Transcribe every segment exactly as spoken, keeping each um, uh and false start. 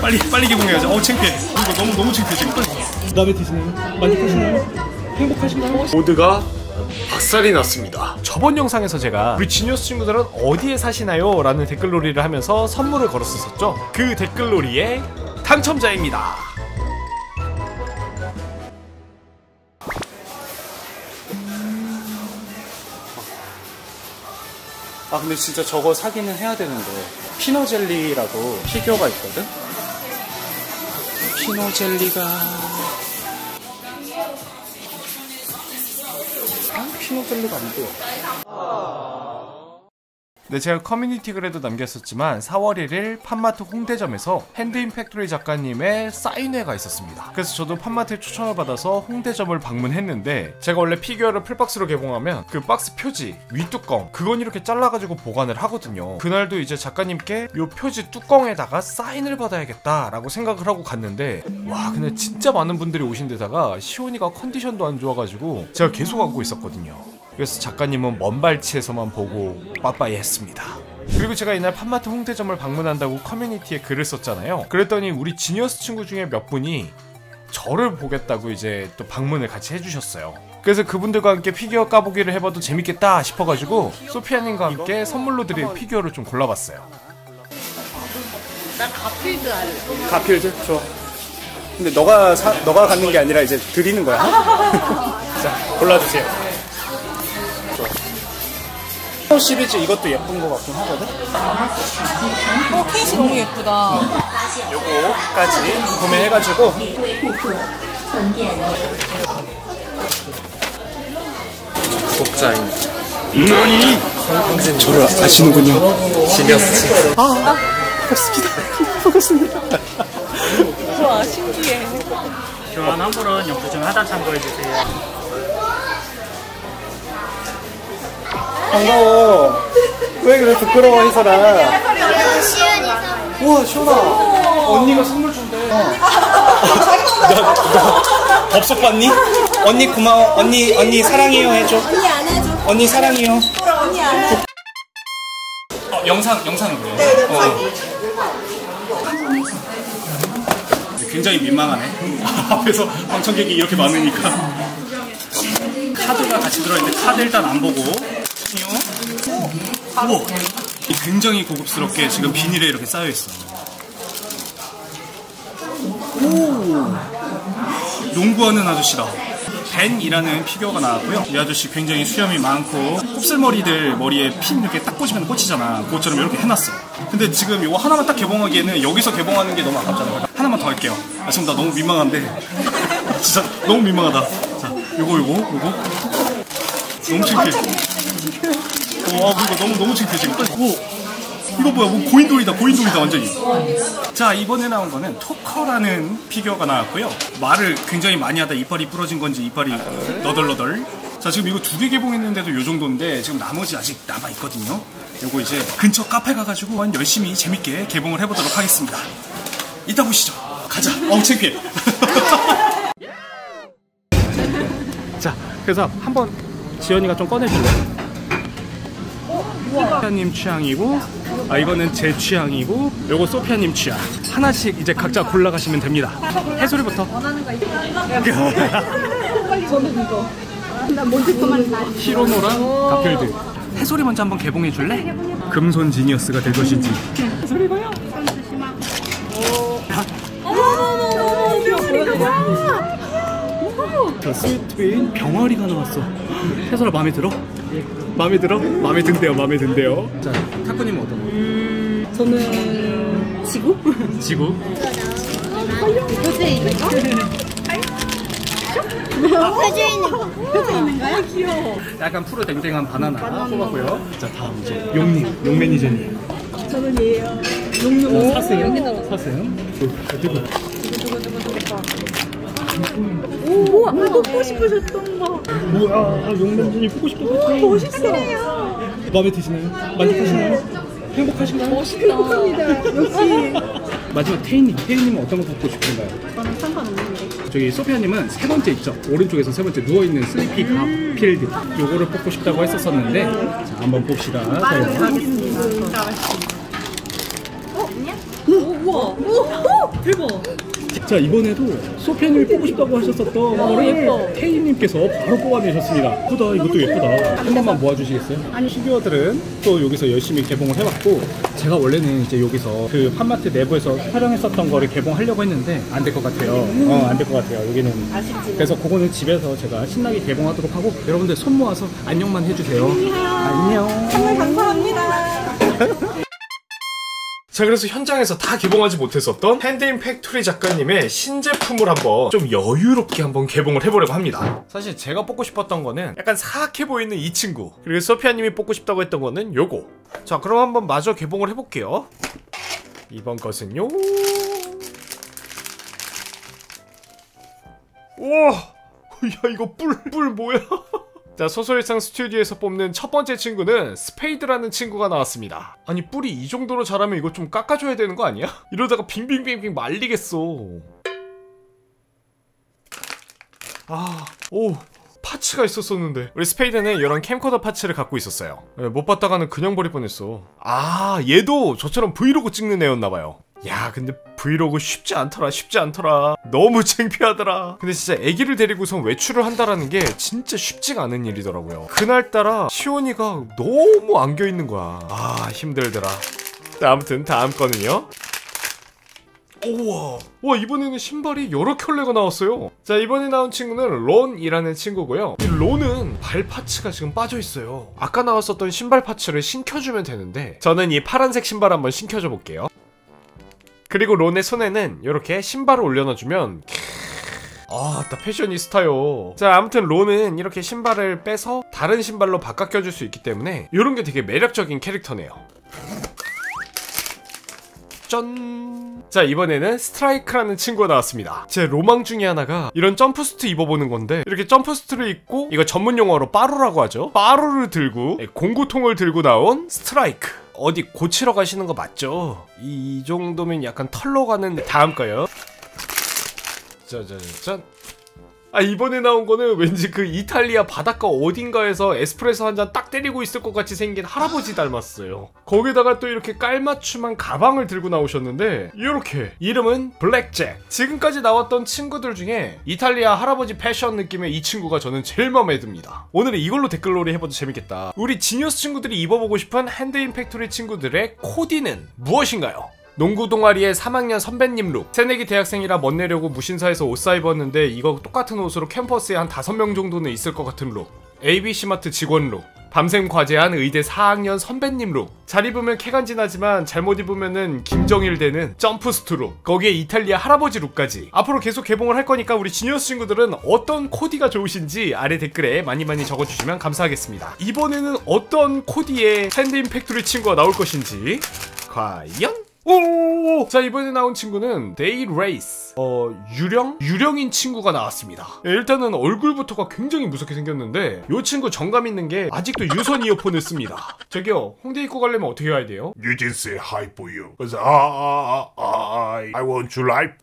빨리 빨리 개봉해야지. 어우 창피해. 이거 너무 너무 창피해 지금. 마음에 드시나요? 만족하시나요? 행복하신가요? 모두가 박살이 났습니다. 저번 영상에서 제가 우리 지니어스 친구들은 어디에 사시나요? 라는 댓글놀이를 하면서 선물을 걸었었죠. 그 댓글놀이의 당첨자입니다. 아 근데 진짜 저거 사기는 해야 되는데 피노젤리라고 피규어가 있거든? 피노젤리가 아 피노젤리가 안 보여. 네, 제가 커뮤니티 글에도 남겼었지만 사월 일일 팜마트 홍대점에서 핸드인 팩토리 작가님의 사인회가 있었습니다. 그래서 저도 팜마트에 초청을 받아서 홍대점을 방문했는데, 제가 원래 피규어를 풀박스로 개봉하면 그 박스 표지, 윗뚜껑 그건 이렇게 잘라가지고 보관을 하거든요. 그날도 이제 작가님께 요 표지 뚜껑에다가 사인을 받아야겠다 라고 생각을 하고 갔는데, 와 근데 진짜 많은 분들이 오신 데다가 시온이가 컨디션도 안 좋아가지고 제가 계속 안고 있었거든요. 그래서 작가님은 먼 발치에서만 보고 빠빠이 했습니다. 그리고 제가 이날 팜마트 홍대점을 방문한다고 커뮤니티에 글을 썼잖아요. 그랬더니 우리 지니어스 친구 중에 몇 분이 저를 보겠다고 이제 또 방문을 같이 해주셨어요. 그래서 그분들과 함께 피규어 까보기를 해봐도 재밌겠다 싶어가지고 소피아님과 함께 선물로 드릴 피규어를 좀 골라봤어요. 나 가필드 할래. 가필드? 좋아. 근데 너가 사, 너가 갖는 게 아니라 이제 드리는 거야. 자, 골라주세요. 좋아. 시리즈 이것도 예쁜 거 같긴 하거든? 어, 케이스 너무 예쁘다. 요거까지 구매해가지고 구독자입니다. 너니? 저를 아시는군요. 지니어스. 아, 반갑습니다. 반갑습니다. 좋아, 신기해. 교환 환불은 영수증 하단 참고해주세요. 반가워. 왜 그래 부끄러워 해서라. 우와 시원아. 언니가 선물 준대. 어. 너, 너 법석 봤니? 언니 고마워. 언니 언니 사랑해요 해줘. 언니 안 해줘. 언니 사랑해요. 언니 안 해. 어, 영상 영상으로. 네, 어. 굉장히 민망하네. 앞에서 방청객이 이렇게 많으니까. 카드가 같이 들어있는데 카드 일단 안 보고. 우와, 굉장히 고급스럽게 지금 비닐에 이렇게 쌓여있어. 오, 농구하는 아저씨다. 벤이라는 피규어가 나왔고요. 이 아저씨 굉장히 수염이 많고 곱슬머리들 머리에 핀 이렇게 딱 꽂으면 꽂히잖아. 그것처럼 이렇게 해놨어. 근데 지금 이거 하나만 딱 개봉하기에는 여기서 개봉하는 게 너무 아깝잖아요. 하나만 더 할게요. 아, 지금 나 너무 민망한데 진짜 너무 민망하다. 자, 요거 요거 요거 너무 창피해. 와, 이거 너무 너무 창피해 지금. 오, 이거 뭐야? 뭐 고인돌이다, 고인돌이다 완전히. 자, 이번에 나온 거는 토커라는 피규어가 나왔고요. 말을 굉장히 많이 하다 이빨이 부러진 건지 이빨이 너덜너덜. 자, 지금 이거 두 개 개봉했는데도 요 정도인데 지금 나머지 아직 남아 있거든요. 요거 이제 근처 카페 가가지고 한 열심히 재밌게 개봉을 해보도록 하겠습니다. 이따 보시죠. 가자. 어우 창피해. 자, 그래서 한번 지연이가 좀 꺼내줄래? 소피아님 취향이고, 아 이거는 제 취향이고, 요거 소피아님 취향. 하나씩 이제 각자 골라가시면 됩니다. 해소리부터. 원하는 거 있어? 빨리 저는 이거. 난 뭔지 그만 나. 히로노랑 가필드. 해소리 먼저 한번 개봉해 줄래? 금손 지니어스가 될 것인지. 해소리고요. 저 스위트인 병아리가 나왔어. 해설아 마음에 들어? 마음에 들어? 마음에 든대요. 마음에 든대요. 자, 타쿠님은 어떤 거? 음, 저는 지구? 지구? 표지에 있는 거? 표지에 있는 거. 표지에 있는 거야? 귀여워. 약간 푸르댕댕한 바나나 뽑았고요. 자, 다음 이제 용님, 용 매니저님. 저는 얘예요. 용용. 사슴, 사슴. 그리고 오, 아, 뽑고 싶으셨던 거. 뭐야, 용 매니저님 보고 싶었어요. 멋있어요. 마음에 드시나요? 만족하시나요? 행복하신가요? 멋있다. 행복합니다. 역시. 마지막 태희님, 태희님은 어떤 거 뽑고 싶은가요? 저는 상관없는데. 저기 소피아님은 세 번째 있죠? 오른쪽에서 세 번째 누워있는 슬리피 가필드, 요거를 뽑고 싶다고 했었었는데, 자 한번 봅시다. 빠르게 가겠습니다. 어? 오, 우와. 오, 오. 대박. 자, 이번에도 소피아님이 뽑고 싶다고 하셨었던 거를 태희님께서 바로 뽑아내셨습니다. 예쁘다, 이것도 예쁘다. 한 번만 모아주시겠어요? 아니, 피규어들은 또 여기서 열심히 개봉을 해봤고, 제가 원래는 이제 여기서 그 팜마트 내부에서 촬영했었던 거를 개봉하려고 했는데 안 될 것 같아요. 어, 안 될 것 같아요. 여기는. 아쉽지. 그래서 그거는 집에서 제가 신나게 개봉하도록 하고, 여러분들 손 모아서 안녕만 해주세요. 안녕. 정말 감사합니다. 자, 그래서 현장에서 다 개봉하지 못했었던 핸드인 팩토리 작가님의 신제품을 한번 좀 여유롭게 한번 개봉을 해보려고 합니다. 사실 제가 뽑고 싶었던 거는 약간 사악해 보이는 이 친구, 그리고 소피아님이 뽑고 싶다고 했던 거는 요거. 자, 그럼 한번 마저 개봉을 해볼게요. 이번 것은요, 우와, 야, 이거 뿔, 뿔 뭐야? 자, 소설일상 스튜디오에서 뽑는 첫 번째 친구는 스페이드라는 친구가 나왔습니다. 아니, 뿔이 이 정도로 자라면 이거 좀 깎아줘야 되는 거 아니야? 이러다가 빙빙빙빙 말리겠어. 아, 오, 파츠가 있었었는데. 우리 스페이드는 이런 캠코더 파츠를 갖고 있었어요. 못 봤다가는 그냥 버릴 뻔했어. 아, 얘도 저처럼 브이로그 찍는 애였나봐요. 야, 근데 브이로그 쉽지 않더라, 쉽지 않더라. 너무 창피하더라. 근데 진짜 애기를 데리고선 외출을 한다라는 게 진짜 쉽지가 않은 일이더라고요. 그날따라 시온이가 너무 안겨있는 거야. 아, 힘들더라. 자, 아무튼 다음 거는요, 우와, 와, 이번에는 신발이 여러 켤레가 나왔어요. 자, 이번에 나온 친구는 론이라는 친구고요. 이 론은 발 파츠가 지금 빠져있어요. 아까 나왔었던 신발 파츠를 신켜주면 되는데, 저는 이 파란색 신발 한번 신켜줘 볼게요. 그리고 론의 손에는 이렇게 신발을 올려놔주면, 아, 나 패셔니스타요. 자, 아무튼 론은 이렇게 신발을 빼서 다른 신발로 바꿔 껴줄 수 있기 때문에 이런 게 되게 매력적인 캐릭터네요. 짠! 자, 이번에는 스트라이크라는 친구가 나왔습니다. 제 로망 중에 하나가 이런 점프수트 입어보는 건데, 이렇게 점프수트를 입고, 이거 전문 용어로 빠루라고 하죠. 빠루를 들고 공구통을 들고 나온 스트라이크. 어디 고치러 가시는 거 맞죠? 이 정도면 약간 털로 가는. 다음 거요. 짜자잔. 아, 이번에 나온 거는 왠지 그 이탈리아 바닷가 어딘가에서 에스프레소 한 잔 딱 때리고 있을 것 같이 생긴 할아버지 닮았어요. 거기다가 또 이렇게 깔맞춤한 가방을 들고 나오셨는데, 이렇게 이름은 블랙잭. 지금까지 나왔던 친구들 중에 이탈리아 할아버지 패션 느낌의 이 친구가 저는 제일 마음에 듭니다. 오늘은 이걸로 댓글놀이 해봐도 재밌겠다. 우리 지니어스 친구들이 입어보고 싶은 핸드인 팩토리 친구들의 코디는 무엇인가요? 농구 동아리의 삼 학년 선배님 룩. 새내기 대학생이라 멋내려고 무신사에서 옷 사 입었는데 이거 똑같은 옷으로 캠퍼스에 한 다섯 명 정도는 있을 것 같은 룩. 에이비씨마트 직원 룩. 밤샘 과제한 의대 사 학년 선배님 룩. 잘 입으면 캐간지나지만 잘못 입으면은 김정일 되는 점프스트 룩. 거기에 이탈리아 할아버지 룩까지. 앞으로 계속 개봉을 할 거니까 우리 지니어스 친구들은 어떤 코디가 좋으신지 아래 댓글에 많이 많이 적어주시면 감사하겠습니다. 이번에는 어떤 코디의 핸드인 팩토리 친구가 나올 것인지 과연? 오! 자, 이번에 나온 친구는 데이 레이스. 어, 유령? 유령인 친구가 나왔습니다. 예, 일단은 얼굴부터가 굉장히 무섭게 생겼는데, 이 친구 정감 있는 게 아직도 유선 이어폰을 씁니다. 저기요, 홍대 입고 가려면 어떻게 해야 돼요? You just say hi for you. Cause I, I, I want you life.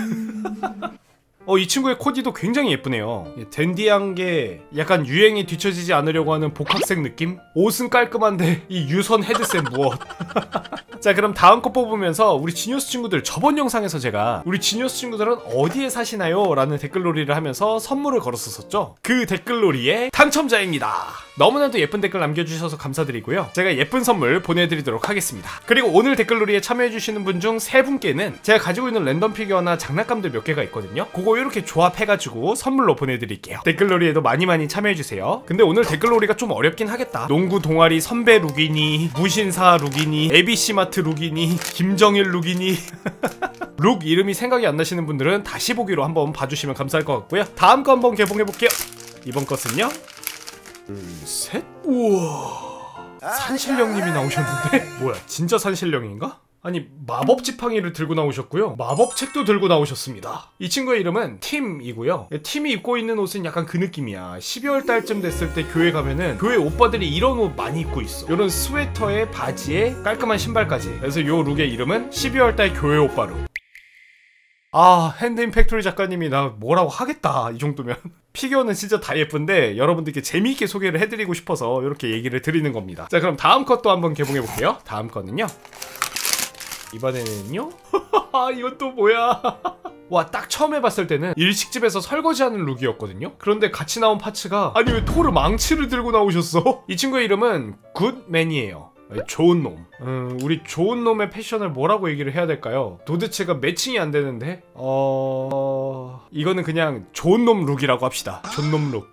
어, 이 친구의 코디도 굉장히 예쁘네요. 댄디한 게 약간 유행에 뒤처지지 않으려고 하는 복학생 느낌? 옷은 깔끔한데 이 유선 헤드셋 무엇? 자, 그럼 다음 거 뽑으면서 우리 지니어스 친구들, 저번 영상에서 제가 우리 지니어스 친구들은 어디에 사시나요? 라는 댓글놀이를 하면서 선물을 걸었었죠. 그 댓글놀이의 당첨자입니다. 너무나도 예쁜 댓글 남겨주셔서 감사드리고요. 제가 예쁜 선물 보내드리도록 하겠습니다. 그리고 오늘 댓글놀이에 참여해주시는 분 중 세 분께는 제가 가지고 있는 랜덤 피규어나 장난감들 몇 개가 있거든요. 그거 이렇게 조합해가지고 선물로 보내드릴게요. 댓글놀이에도 많이 많이 참여해주세요. 근데 오늘 댓글놀이가 좀 어렵긴 하겠다. 농구 동아리 선배 룩이니, 무신사 룩이니, 에이비씨마트 룩이니, 김정일 룩이니. 룩 이름이 생각이 안 나시는 분들은 다시 보기로 한번 봐주시면 감사할 것 같고요. 다음 거 한번 개봉해볼게요. 이번 것은요, 둘, 셋. 우와, 산신령님이 나오셨는데? 뭐야, 진짜 산신령인가? 아니, 마법 지팡이를 들고 나오셨고요, 마법책도 들고 나오셨습니다. 이 친구의 이름은 팀이고요. 팀이 입고 있는 옷은 약간 그 느낌이야. 십이월 달쯤 됐을 때 교회 가면은 교회 오빠들이 이런 옷 많이 입고 있어. 이런 스웨터에 바지에 깔끔한 신발까지. 그래서 요 룩의 이름은 십이월 달 교회 오빠 룩. 아, 핸드인 팩토리 작가님이 나 뭐라고 하겠다, 이 정도면. 피규어는 진짜 다 예쁜데 여러분들께 재미있게 소개를 해드리고 싶어서 이렇게 얘기를 드리는 겁니다. 자, 그럼 다음 컷도 한번 개봉해볼게요. 다음 거는요, 이번에는요? 이건 또 뭐야? 와, 딱 처음 해봤을 때는 일식집에서 설거지하는 룩이었거든요? 그런데 같이 나온 파츠가 아니 왜 토르 망치를 들고 나오셨어? 이 친구의 이름은 굿맨이에요. 좋은 놈. 음, 우리 좋은 놈의 패션을 뭐라고 얘기를 해야 될까요? 도대체가 매칭이 안 되는데 어... 이거는 그냥 좋은 놈 룩이라고 합시다. 좋은 놈 룩.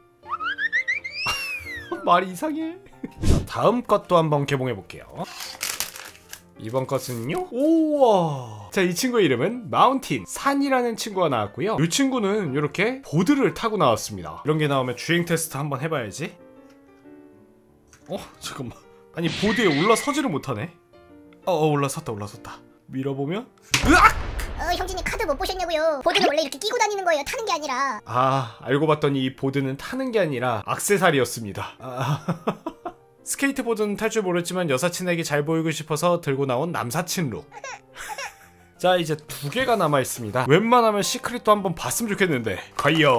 말이 이상해. 자, 다음 것도 한번 개봉해볼게요. 이번 것은요? 우와! 자, 이 친구의 이름은 마운틴, 산이라는 친구가 나왔고요. 이 친구는 이렇게 보드를 타고 나왔습니다. 이런 게 나오면 주행 테스트 한번 해봐야지. 어? 잠깐만. 아니, 보드에 올라서지를 못하네. 어, 어 올라섰다 올라섰다. 밀어보면 으악! 어, 형진이 카드 못 보셨냐고요. 보드는 원래 이렇게 끼고 다니는 거예요. 타는 게 아니라. 아, 알고 봤더니 이 보드는 타는 게 아니라 액세서리였습니다. 아, 스케이트보드는 탈 줄 모르지만 여사친에게 잘 보이고 싶어서 들고 나온 남사친 룩. 자, 이제 두 개가 남아있습니다. 웬만하면 시크릿도 한번 봤으면 좋겠는데 과연?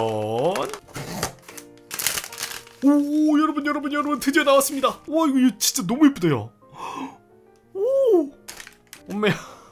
오, 여러분 여러분 여러분 드디어 나왔습니다. 와, 이거 진짜 너무 예쁘다. 요 오, 엄매야.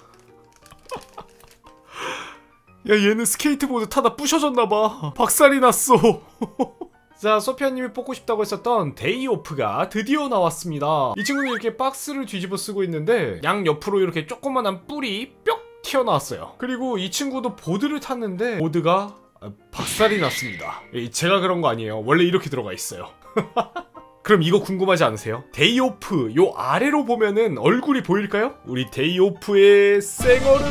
야, 얘는 스케이트보드 타다 부셔졌나봐. 박살이 났어. 자, 소피아님이 뽑고 싶다고 했었던 데이오프가 드디어 나왔습니다. 이 친구는 이렇게 박스를 뒤집어 쓰고 있는데 양 옆으로 이렇게 조그만한 뿔이 뿅 튀어나왔어요. 그리고 이 친구도 보드를 탔는데 보드가 박살이 났습니다. 제가 그런 거 아니에요. 원래 이렇게 들어가 있어요. 그럼 이거 궁금하지 않으세요? 데이오프 요 아래로 보면은 얼굴이 보일까요? 우리 데이오프의 쌩얼은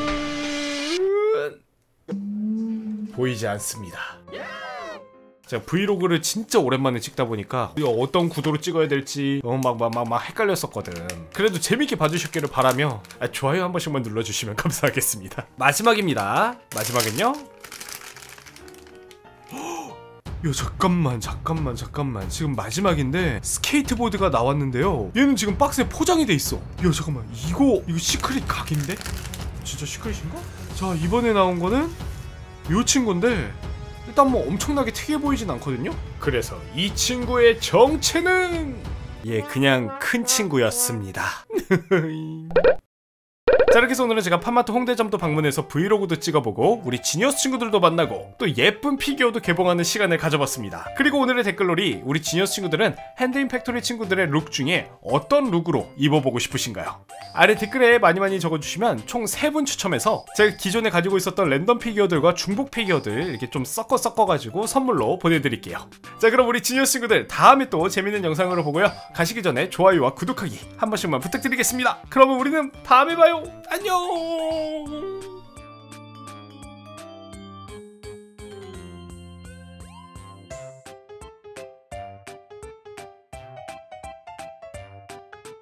보이지 않습니다. 제가 브이로그를 진짜 오랜만에 찍다 보니까 어떤 구도로 찍어야 될지 너무 막 막 막 막 헷갈렸었거든. 그래도 재밌게 봐주셨기를 바라며 아, 좋아요 한 번씩만 눌러주시면 감사하겠습니다. 마지막입니다. 마지막은요? 야, 잠깐만 잠깐만 잠깐만 지금 마지막인데 스케이트보드가 나왔는데요. 얘는 지금 박스에 포장이 돼 있어. 야, 잠깐만 이거 이거 시크릿 각인데? 진짜 시크릿인가? 자, 이번에 나온 거는 요 친구인데 일단 뭐 엄청나게 특이해 보이진 않거든요? 그래서 이 친구의 정체는 예, 그냥 큰 친구였습니다. 자, 이렇게 해서 오늘은 제가 팜마트 홍대점도 방문해서 브이로그도 찍어보고 우리 지니어스 친구들도 만나고 또 예쁜 피규어도 개봉하는 시간을 가져봤습니다. 그리고 오늘의 댓글놀이, 우리 지니어스 친구들은 핸드인 팩토리 친구들의 룩 중에 어떤 룩으로 입어보고 싶으신가요? 아래 댓글에 많이 많이 적어주시면 총 세 분 추첨해서 제가 기존에 가지고 있었던 랜덤 피규어들과 중복 피규어들 이렇게 좀 섞어 섞어가지고 선물로 보내드릴게요. 자, 그럼 우리 지니어스 친구들 다음에 또 재밌는 영상으로 보고요. 가시기 전에 좋아요와 구독하기 한 번씩만 부탁드리겠습니다. 그러면 우리는 다음에 봐요. 안녕.